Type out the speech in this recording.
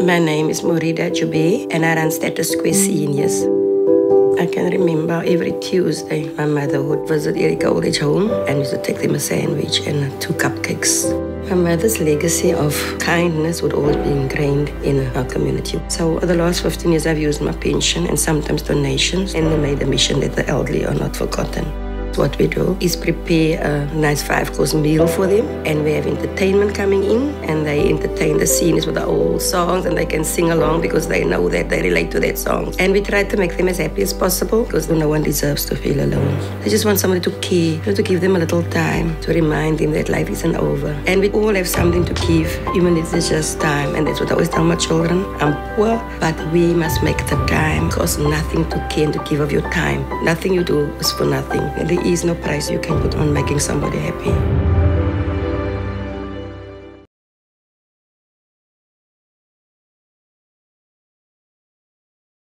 My name is Murida Jube and I run Status Square Seniors. I can remember every Tuesday my mother would visit Erika Old Age Home and used to take them a sandwich and 2 cupcakes. My mother's legacy of kindness would always be ingrained in our community. So the last 15 years I've used my pension and sometimes donations, and they made a mission that the elderly are not forgotten. What we do is prepare a nice 5-course meal for them, and we have entertainment coming in, and they entertain the seniors with the old songs, and they can sing along because they know that they relate to that song. And we try to make them as happy as possible because no one deserves to feel alone. They just want somebody to care, to give them a little time, to remind them that life isn't over. And we all have something to give, even if it's just time. And that's what I always tell my children. I'm poor, but we must make the time. Costs nothing to care and to give of your time. Nothing you do is for nothing. There is no price you can put on making somebody happy.